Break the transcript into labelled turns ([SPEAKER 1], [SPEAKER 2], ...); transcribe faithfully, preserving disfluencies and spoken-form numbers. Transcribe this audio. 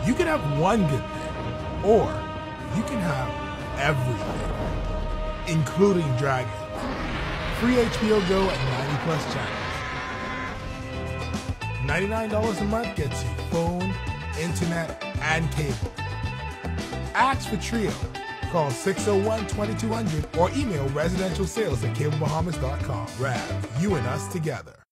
[SPEAKER 1] You can have one good thing, or you can have everything, including dragons. Free H B O Go at ninety plus channels. ninety-nine dollars a month gets you phone, internet, and cable. Ask for Trio. Call six oh one, two two zero zero or email residential sales at cable bahamas dot com. R E V, you and us together.